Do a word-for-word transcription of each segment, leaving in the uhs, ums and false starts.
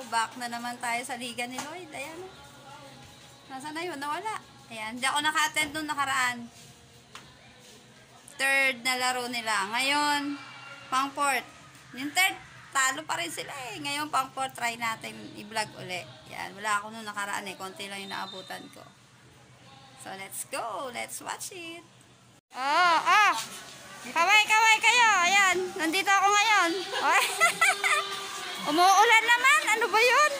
back na naman tayo sa liga ni Lloyd. Ayan. Nasaan na yun? Nawala. Ayan, hindi ako naka-attend nung nakaraan. Third na laro nila. Ngayon, pang fourth. Yung third, talo pa rin sila eh. Ngayon, pang fourth, try natin i-vlog uli. Ayan, wala ako nung nakaraan eh. Konti lang yung naabutan ko. So, let's go. Let's watch it. Oh, oh. Kaway, kaway kayo. Ayan, nandito ako ngayon. Umuulan naman. Ano ba yun?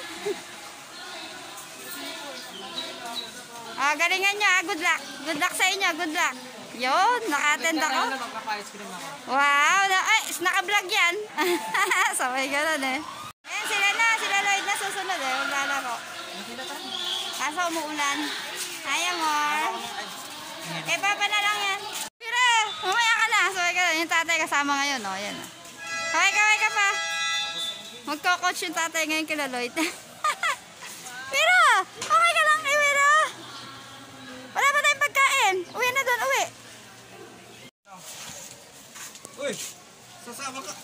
Ah, galingan nyo. Ah. Good luck. Good luck sa inyo. Good luck. Yun, naka-attend ako. Wow. Na ay, naka-vlog yan. Sabay gano'n eh. Ayan, sila na. Sila Lloyd na susunod eh. Maglalaro. Kaso umuulan. Hi, amor. Eh, papa na lang yan. Pero, mamaya ka na. Sabay gano'n. Yung tatay kasama ngayon. O, yan. Kaway, kaway ka pa. Magko-coach yung tatay ngayon kila Lloyd. Pero, okay ka lang. Iwi na. Wala pa tayong pagkain. Uwi na doon, uwi. Uy, sasama ka.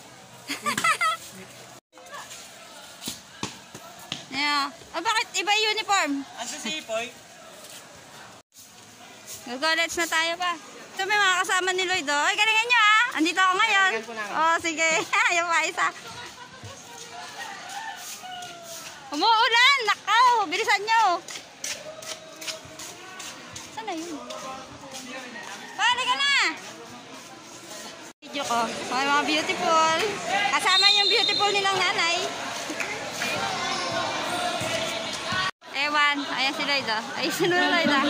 Yeah. Oh, bakit iba yung uniform? Asa si Ipoy? Go-college na tayo pa. Ito may mga kasama ni Lloyd. Oh. Ay, galingan nyo ah. Andito ako ngayon. Oh, sige. Yung pa isa. Umuulan! Nakaw! Bilisan nyo! Saan na yun? Bali ka na! Video ko. May mga beautiful. Kasama yung beautiful nilang nanay. Ewan. Ayan si Lloyd oh. Ay, sino na Lloyd ah?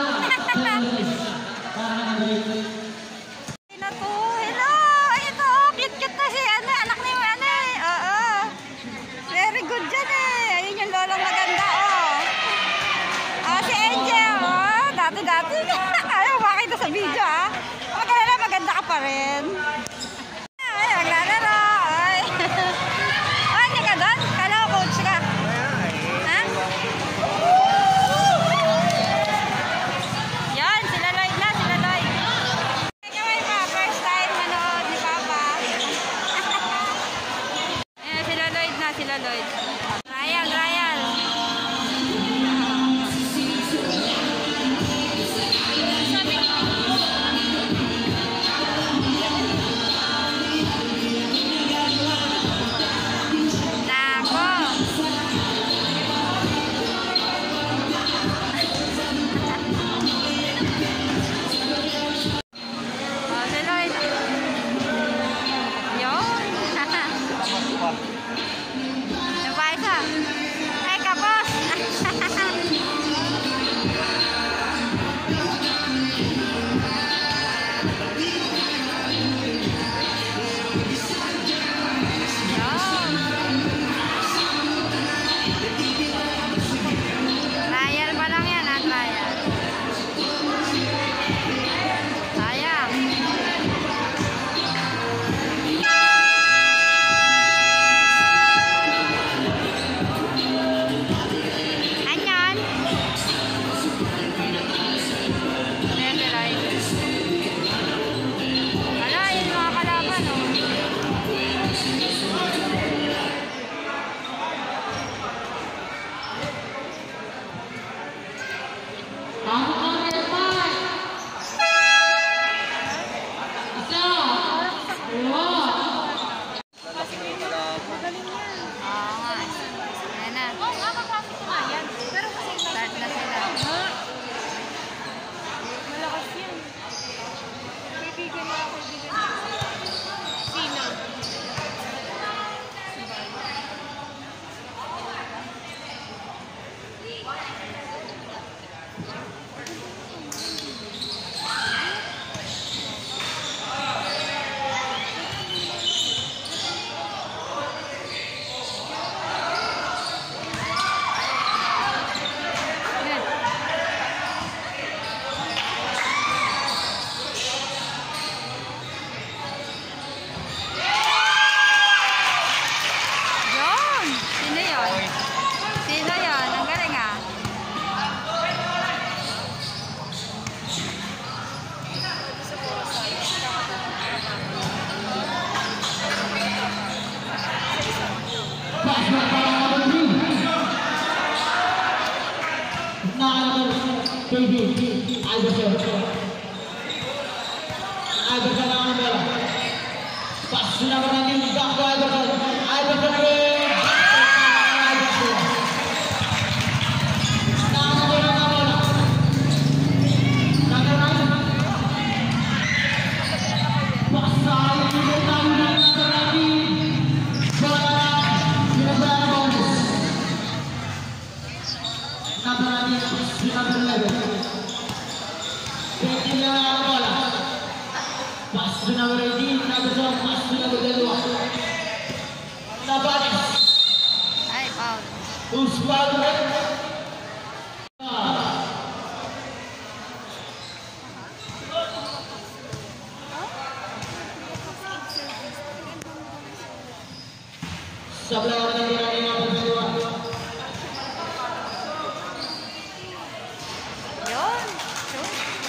Hello to. Hello! Ay, ito. Cute-cute na si ano. Anak ni ano eh. Oo. Very good dyan eh. Ayun yung lolang maganda oh. Oh, si Angel oh. Dati-dati. Ayaw makita sa video ah. Maganda maganda ka pa rin. Ay, maglalaro. Ay. Oh, hindi ka doon? Kala ko coach ka. Ha? Yan, sila Lloyd na. Sila Lloyd. Kaway pa. First time manood ni Papa. Ayan, sila Lloyd na. Sila Lloyd. Ryan, Ryan. Iverson. Iverson ang bola. Pas na natin back to Iverson. Iverson again. Iverson. Nakakabula na bola. Nakakabula. Pas sa Iverson tayo na natin. Bola. Sinabala na bonus. Number number eleven. Pwede na ang bola. Pas na number eighteen. Number twelve. Pas na number twelve. Nabalis. Ay, foul. Usman. Sebelah orang yang ada yang berdua. Yun. Yun.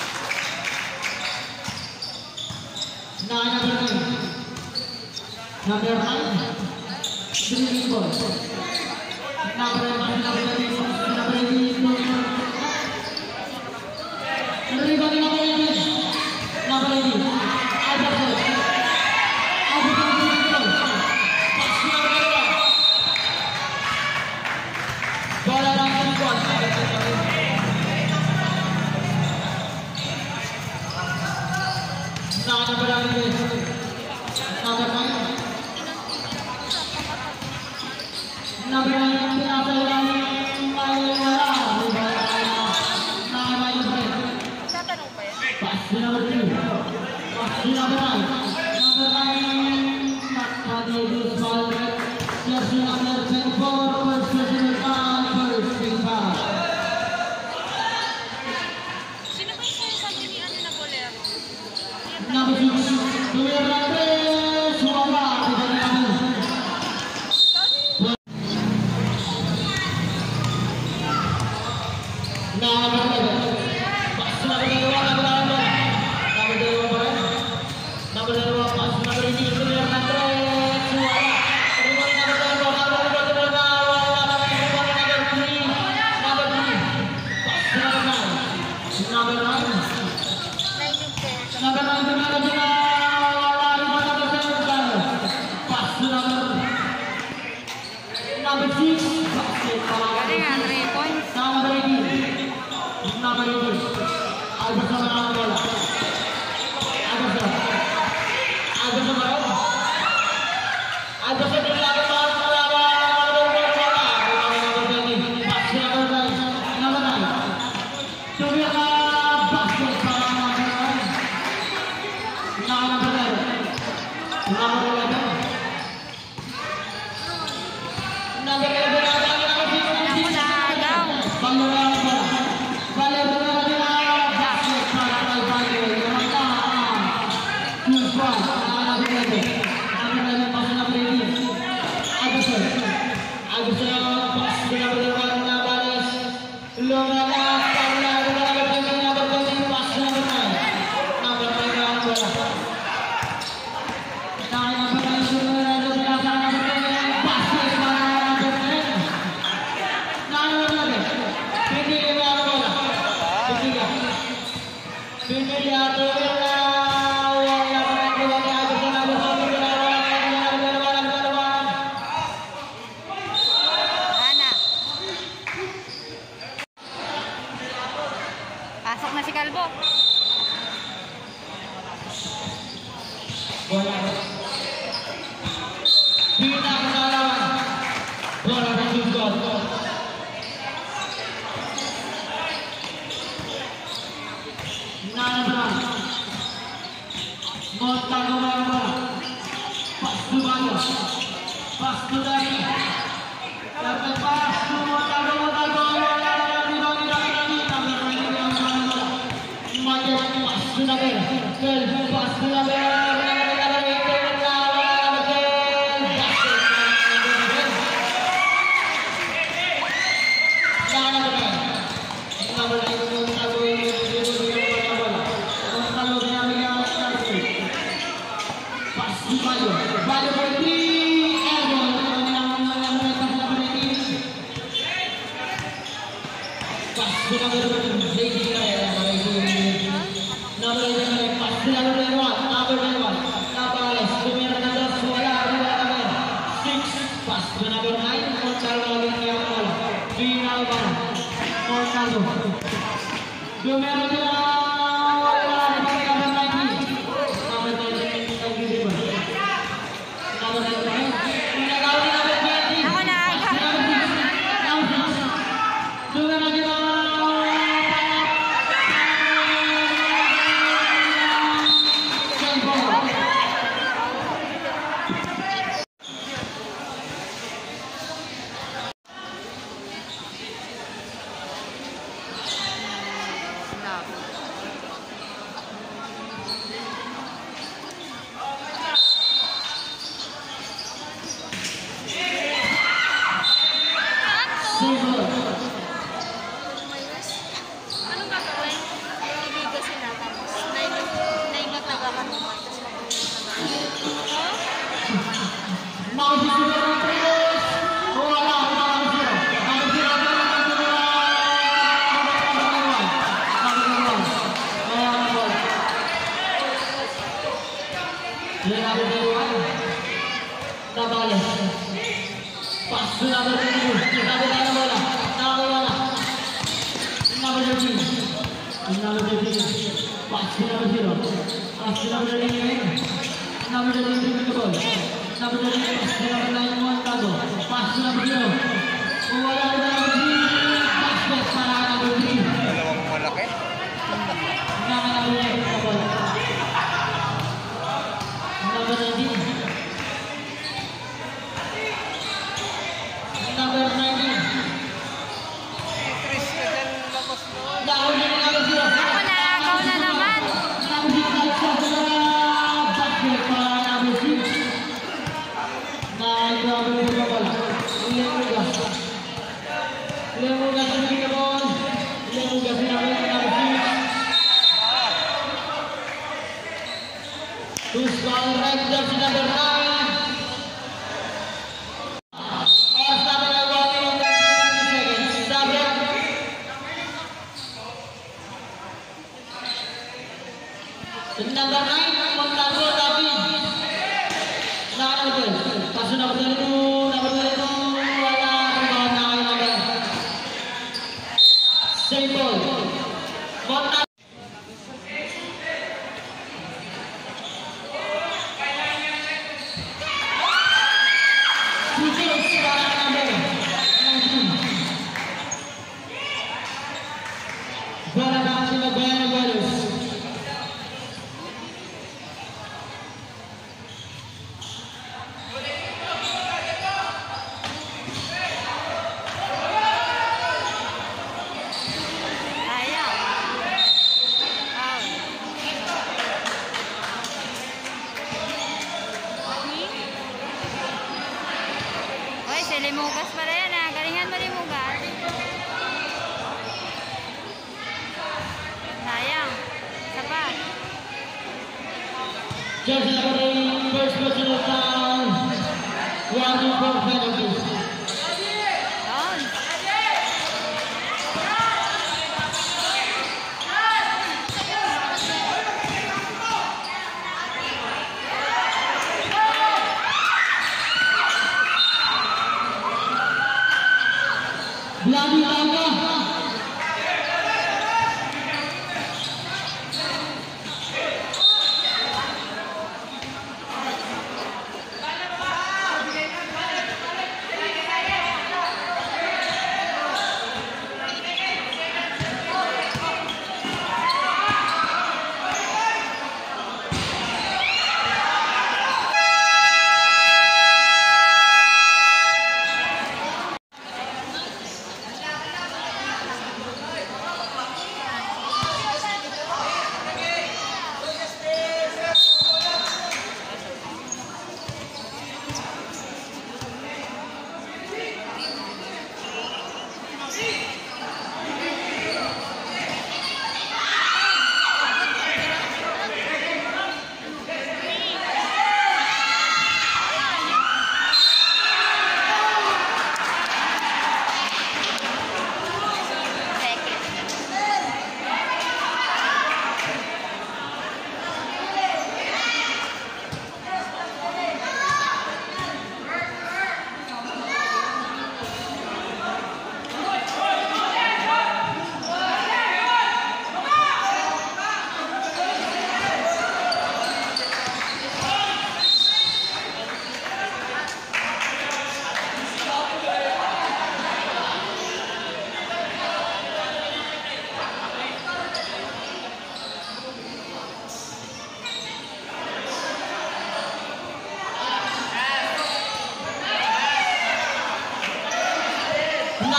Nine number nine. Number nine. Three ball. Number nine. Number nine. Number eight. Number eight. Number eight. Number eight. Iverson. Iverson. Bola langsung gol. Nah, number nine. Number nine. Number nine. Number nine. Tatanong pa yan? Pas number two. Pas number nine. Number nine. Nakadibis ball. Jersey number twenty-four. First personal foul. First big foul. Sino ba yung sinasabi ni ano na bolero? Number six. Luis Ramirez. Wala. Tidak diambil. Number eleven. Pas number dua. Number dua. Number dua bola. Number dua. Pas number ini. Luis Ramirez. Wala. Number number dua. Number dua. Number dua. Number three. Number three. Pas number nine. Number nine. Number nine. Number nine. Number six. Galing nga, three points. Number eighteen. Number eighteen. Iverson ang bola. Iverson. Iverson ba? Iverson din lang ang bola. Number twenty. Pass number nine. Number nine. Tuloy ka basket para number nine. Number eleven. Number eleven. Number eleven. Ana. Pasok na si Kalbo. Bola. Bina kesalahan. Bola tembus gol. Nana. Montago bola. Pas tu bola. Pas tu dari. Dapat pas tu Montago Montago. Majas pas tu dari. Kel pas tu dari. Pas Cargo. Numero dua, number nineteen. Number nineteen, number nineteen. Nakawin number twenty. Ako na. Numero dua. Anong gagawin? Iligo sila tapos naingat naingat na gagawin tapos Dalawang malaki. Number nineteen. Chris ka dyan labas mo. Dahon din number zero. Ako na. Ikaw na naman. Number nine, Montalvo David. Nakakalaban. Paso na betul itu, number betul itu wala kembali nakakalaban. Simple. Montalvo. Susul sekarang number nineteen. Bola masih Bayern Bagus. Sayang. Foul. Oy, si Limugas pala yan ah. Galingan mo Limugas. Sayang. Isa pa. Just covering first personal foul. One to four penalties. Down. Belandi Tangga.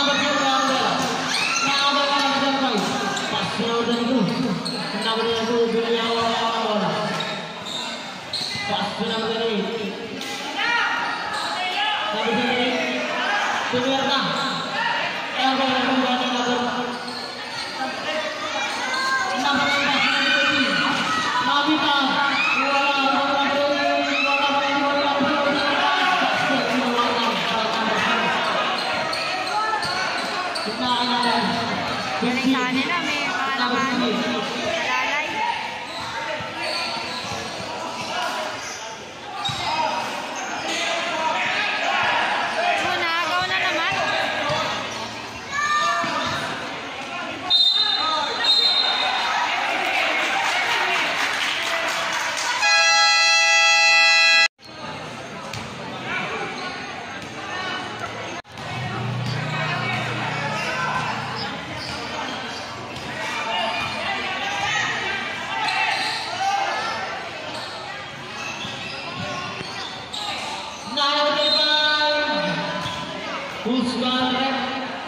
number zero number. Number number five. Pas number itu. Number itu beliau bola. Pas number ini. Number ini. Sumirna. Yang bola number number. Number Nabita. Galing sa kanila, may pangalaman. Lalay. Una, agaw na naman. Usman Rep.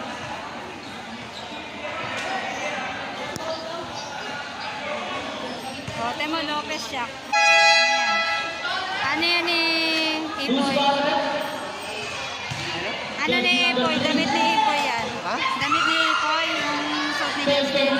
O, Temo Lopez siya. Ayan. Ano yan ni Ipoy? Usman Rep. Ano ni Ipoy? Damit ni Ipoy yan. Ha? Damit ni Ipoy, yung suot ni Best Justin.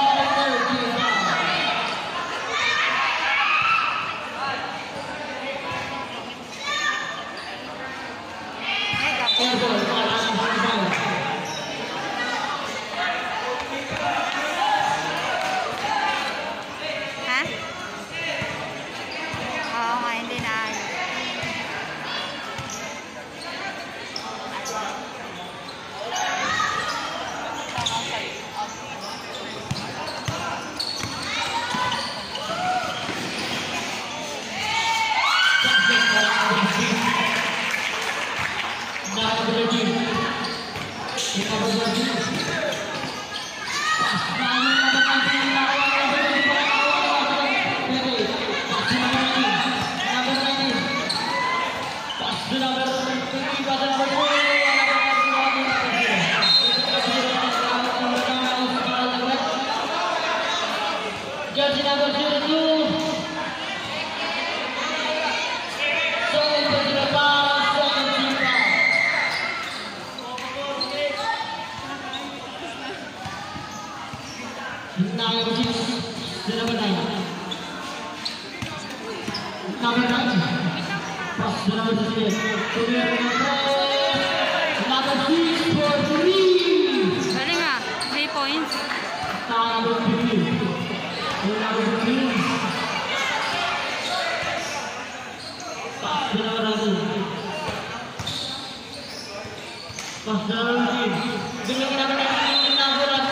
Ha? Oo nga, hindi na. Jersey number zero two. Second personal foul, second team foul. Nine six, number nine. Number nine. Pass to number six. Number six for three. Galing ah, three points. Number three. Number three. Pass to number nine. Pass to number three. Dengan number nine, number nine.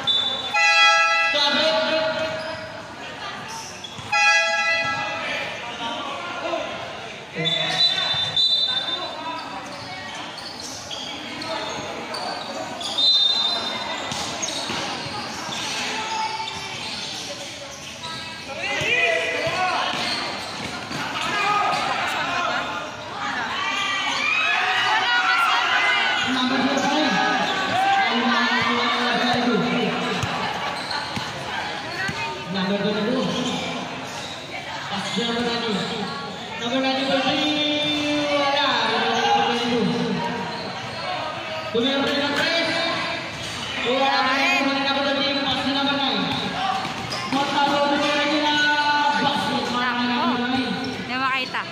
Hindi makita.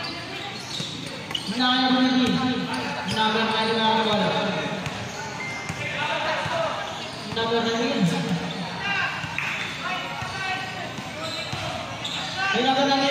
Number